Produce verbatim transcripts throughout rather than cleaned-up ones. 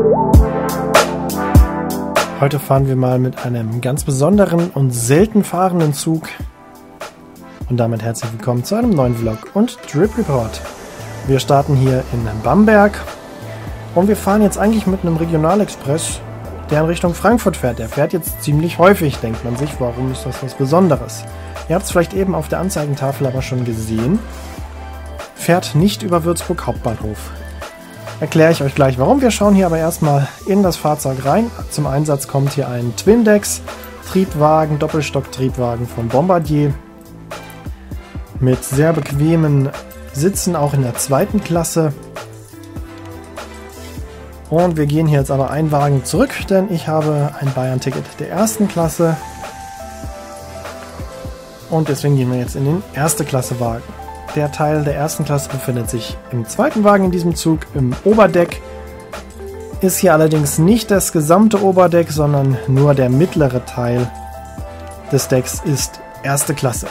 Heute fahren wir mal mit einem ganz besonderen und selten fahrenden Zug. Und damit herzlich willkommen zu einem neuen Vlog und Trip Report. Wir starten hier in Bamberg und wir fahren jetzt eigentlich mit einem Regionalexpress, der in Richtung Frankfurt fährt. Der fährt jetzt ziemlich häufig, denkt man sich, warum ist das was Besonderes? Ihr habt es vielleicht eben auf der Anzeigentafel aber schon gesehen. Fährt nicht über Würzburg Hauptbahnhof. Erkläre ich euch gleich warum. Wir schauen hier aber erstmal in das Fahrzeug rein. Zum Einsatz kommt hier ein Twindex-Triebwagen, Doppelstock-Triebwagen von Bombardier. Mit sehr bequemen Sitzen, auch in der zweiten Klasse. Und wir gehen hier jetzt aber einen Wagen zurück, denn ich habe ein Bayern-Ticket der ersten Klasse. Und deswegen gehen wir jetzt in den Erste-Klasse-Wagen. Der Teil der ersten Klasse befindet sich im zweiten Wagen in diesem Zug, im Oberdeck. Ist hier allerdings nicht das gesamte Oberdeck, sondern nur der mittlere Teil des Decks ist erste Klasse.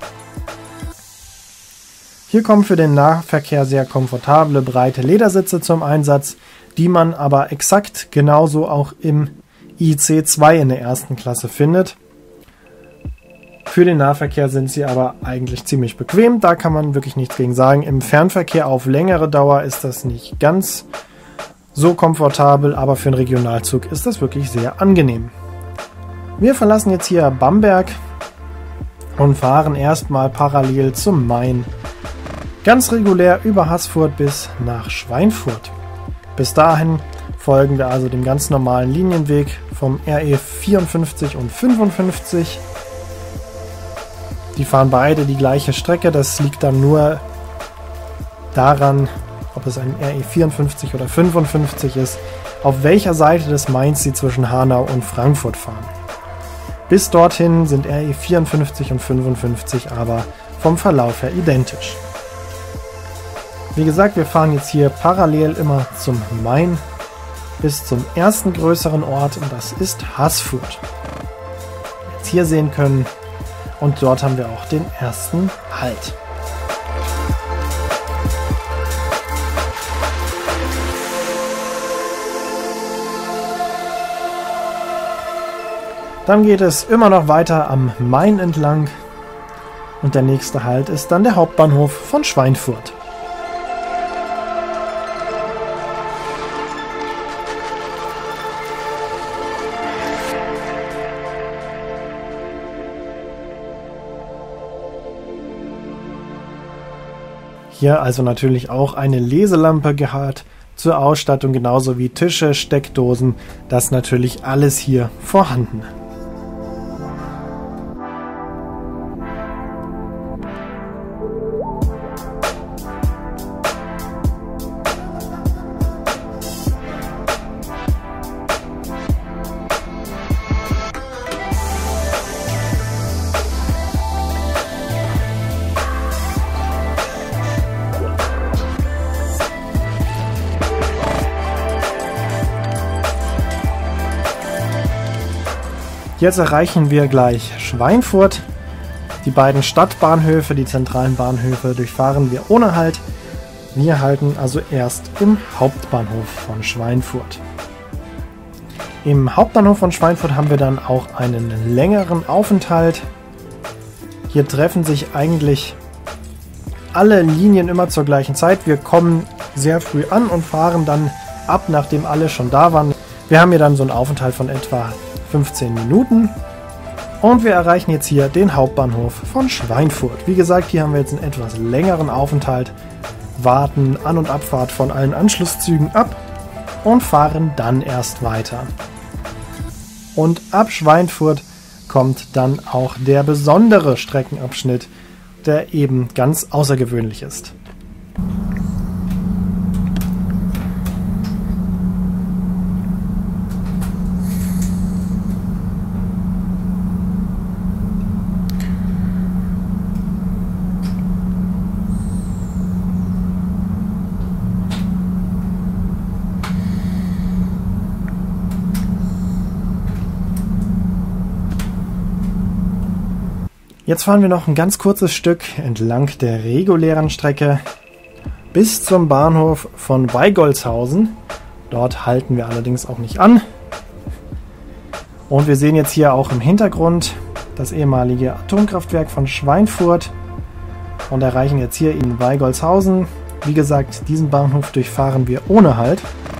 Hier kommen für den Nahverkehr sehr komfortable, breite Ledersitze zum Einsatz, die man aber exakt genauso auch im I C zwei in der ersten Klasse findet. Für den Nahverkehr sind sie aber eigentlich ziemlich bequem, da kann man wirklich nichts gegen sagen. Im Fernverkehr auf längere Dauer ist das nicht ganz so komfortabel, aber für einen Regionalzug ist das wirklich sehr angenehm. Wir verlassen jetzt hier Bamberg und fahren erstmal parallel zum Main. Ganz regulär über Haßfurt bis nach Schweinfurt. Bis dahin folgen wir also dem ganz normalen Linienweg vom R E vierundfünfzig und fünfundfünfzig. Die fahren beide die gleiche Strecke, das liegt dann nur daran, ob es ein R E vierundfünfzig oder fünfundfünfzig ist, auf welcher Seite des Mains sie zwischen Hanau und Frankfurt fahren. Bis dorthin sind R E vierundfünfzig und fünfundfünfzig aber vom Verlauf her identisch. Wie gesagt, wir fahren jetzt hier parallel immer zum Main bis zum ersten größeren Ort und das ist Haßfurt. Wie wir jetzt hier sehen können. Und dort haben wir auch den ersten Halt. Dann geht es immer noch weiter am Main entlang. Und der nächste Halt ist dann der Hauptbahnhof von Schweinfurt. Hier also natürlich auch eine Leselampe gehabt zur Ausstattung, genauso wie Tische, Steckdosen, das natürlich alles hier vorhanden. Jetzt erreichen wir gleich Schweinfurt. Die beiden Stadtbahnhöfe, die zentralen Bahnhöfe, durchfahren wir ohne Halt. Wir halten also erst im Hauptbahnhof von Schweinfurt. Im Hauptbahnhof von Schweinfurt haben wir dann auch einen längeren Aufenthalt. Hier treffen sich eigentlich alle Linien immer zur gleichen Zeit. Wir kommen sehr früh an und fahren dann ab, nachdem alle schon da waren. Wir haben hier dann so einen Aufenthalt von etwa fünfzehn Minuten und wir erreichen jetzt hier den Hauptbahnhof von Schweinfurt. Wie gesagt, hier haben wir jetzt einen etwas längeren Aufenthalt, warten An- und Abfahrt von allen Anschlusszügen ab und fahren dann erst weiter. Und ab Schweinfurt kommt dann auch der besondere Streckenabschnitt, der eben ganz außergewöhnlich ist. Jetzt fahren wir noch ein ganz kurzes Stück entlang der regulären Strecke bis zum Bahnhof von Weigolzhausen. Dort halten wir allerdings auch nicht an. Und wir sehen jetzt hier auch im Hintergrund das ehemalige Atomkraftwerk von Schweinfurt und erreichen jetzt hier in Weigolshausen. Wie gesagt, diesen Bahnhof durchfahren wir ohne Halt.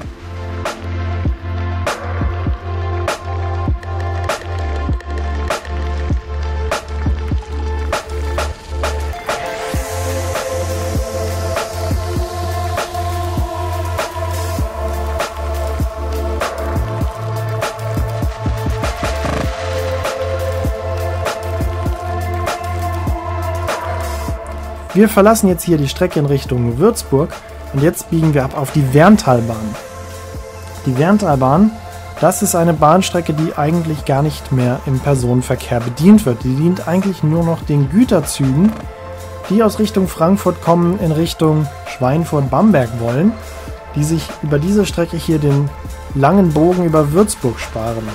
Wir verlassen jetzt hier die Strecke in Richtung Würzburg und jetzt biegen wir ab auf die Werntalbahn. Die Werntalbahn, das ist eine Bahnstrecke, die eigentlich gar nicht mehr im Personenverkehr bedient wird. Die dient eigentlich nur noch den Güterzügen, die aus Richtung Frankfurt kommen, in Richtung Schweinfurt-Bamberg wollen, die sich über diese Strecke hier den langen Bogen über Würzburg sparen.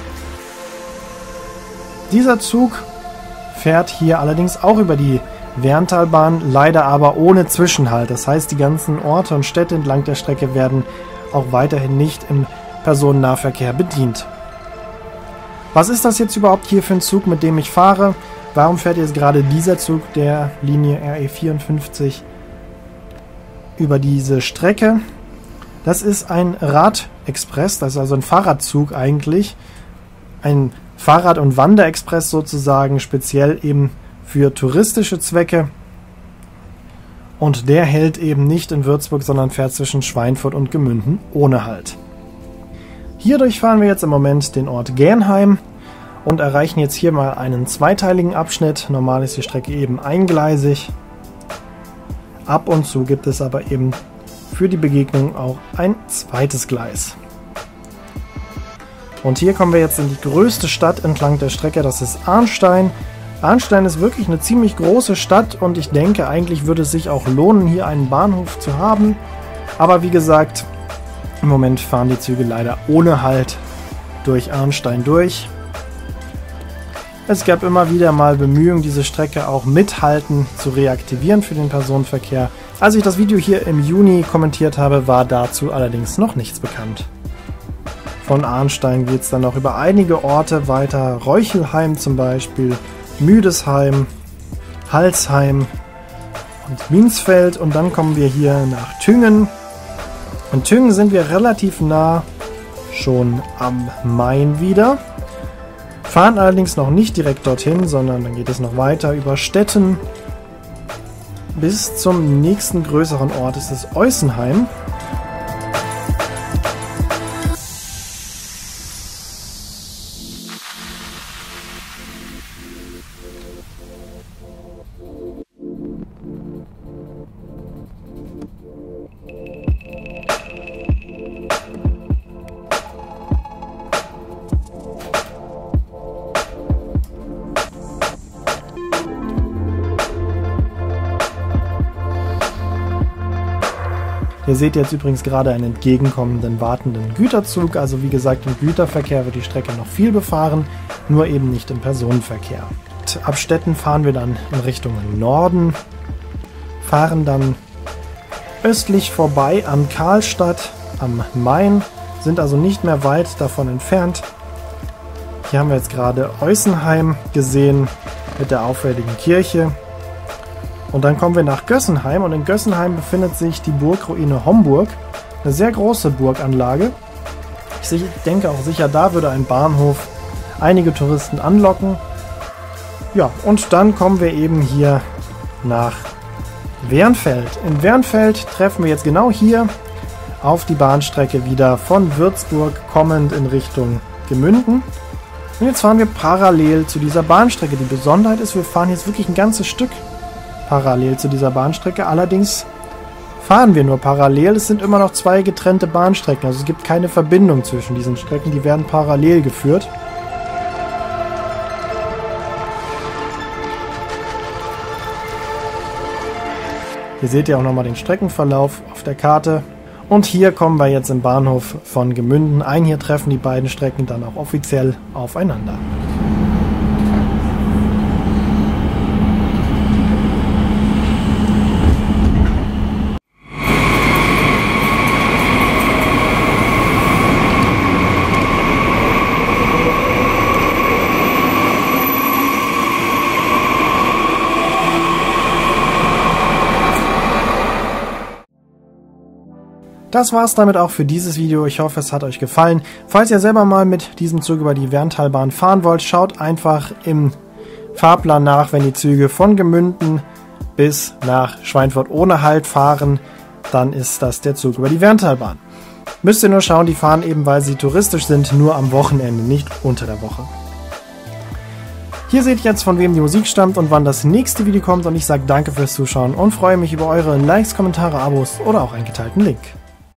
Dieser Zug fährt hier allerdings auch über die Werntalbahn, leider aber ohne Zwischenhalt. Das heißt, die ganzen Orte und Städte entlang der Strecke werden auch weiterhin nicht im Personennahverkehr bedient. Was ist das jetzt überhaupt hier für ein Zug, mit dem ich fahre? Warum fährt jetzt gerade dieser Zug der Linie R E vierundfünfzig über diese Strecke? Das ist ein Radexpress, das ist also ein Fahrradzug eigentlich. Ein Fahrrad- und Wanderexpress sozusagen, speziell eben für touristische Zwecke, und der hält eben nicht in Würzburg, sondern fährt zwischen Schweinfurt und Gemünden ohne Halt. Hier durchfahren wir jetzt im Moment den Ort Gernheim und erreichen jetzt hier mal einen zweiteiligen Abschnitt. Normal ist die Strecke eben eingleisig. Ab und zu gibt es aber eben für die Begegnung auch ein zweites Gleis. Und hier kommen wir jetzt in die größte Stadt entlang der Strecke, das ist Arnstein. Arnstein ist wirklich eine ziemlich große Stadt und ich denke, eigentlich würde es sich auch lohnen, hier einen Bahnhof zu haben. Aber wie gesagt, im Moment fahren die Züge leider ohne Halt durch Arnstein durch. Es gab immer wieder mal Bemühungen, diese Strecke auch mit Halten zu reaktivieren für den Personenverkehr. Als ich das Video hier im Juni kommentiert habe, war dazu allerdings noch nichts bekannt. Von Arnstein geht es dann noch über einige Orte weiter, Reuchelheim zum Beispiel, Müdesheim, Halsheim und Minsfeld, und dann kommen wir hier nach Thüngen. In Thüngen sind wir relativ nah schon am Main wieder, fahren allerdings noch nicht direkt dorthin, sondern dann geht es noch weiter über Stetten bis zum nächsten größeren Ort, das ist Eusenheim. Ihr seht jetzt übrigens gerade einen entgegenkommenden wartenden Güterzug, also wie gesagt, im Güterverkehr wird die Strecke noch viel befahren, nur eben nicht im Personenverkehr. Ab Stetten fahren wir dann in Richtung Norden, fahren dann östlich vorbei an Karlstadt am Main, sind also nicht mehr weit davon entfernt. Hier haben wir jetzt gerade Eusenheim gesehen mit der auffälligen Kirche. Und dann kommen wir nach Gössenheim, und in Gössenheim befindet sich die Burgruine Homburg, eine sehr große Burganlage. Ich denke auch sicher, da würde ein Bahnhof einige Touristen anlocken. Ja, und dann kommen wir eben hier nach Wernfeld. In Wernfeld treffen wir jetzt genau hier auf die Bahnstrecke wieder von Würzburg kommend in Richtung Gemünden. Und jetzt fahren wir parallel zu dieser Bahnstrecke. Die Besonderheit ist, wir fahren jetzt wirklich ein ganzes Stück parallel zu dieser Bahnstrecke. Allerdings fahren wir nur parallel. Es sind immer noch zwei getrennte Bahnstrecken. Also es gibt keine Verbindung zwischen diesen Strecken. Die werden parallel geführt. Hier seht ihr auch nochmal den Streckenverlauf auf der Karte. Und hier kommen wir jetzt im Bahnhof von Gemünden ein. Hier treffen die beiden Strecken dann auch offiziell aufeinander. Das war's damit auch für dieses Video. Ich hoffe, es hat euch gefallen. Falls ihr selber mal mit diesem Zug über die Werntalbahn fahren wollt, schaut einfach im Fahrplan nach, wenn die Züge von Gemünden bis nach Schweinfurt ohne Halt fahren, dann ist das der Zug über die Werntalbahn. Müsst ihr nur schauen, die fahren eben, weil sie touristisch sind, nur am Wochenende, nicht unter der Woche. Hier seht ihr jetzt, von wem die Musik stammt und wann das nächste Video kommt, und ich sage danke fürs Zuschauen und freue mich über eure Likes, Kommentare, Abos oder auch einen geteilten Link.